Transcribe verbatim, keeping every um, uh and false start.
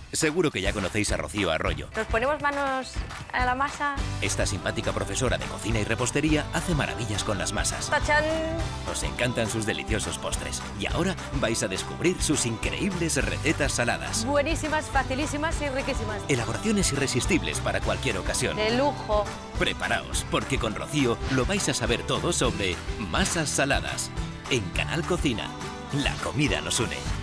Seguro que ya conocéis a Rocío Arroyo. Nos ponemos manos a la masa. Esta simpática profesora de cocina y repostería hace maravillas con las masas. ¡Tachán! Os encantan sus deliciosos postres. Y ahora vais a descubrir sus increíbles recetas saladas. Buenísimas, facilísimas y riquísimas. Elaboraciones irresistibles para cualquier ocasión. De lujo. Preparaos, porque con Rocío lo vais a saber todo sobre masas saladas. En Canal Cocina, la comida nos une.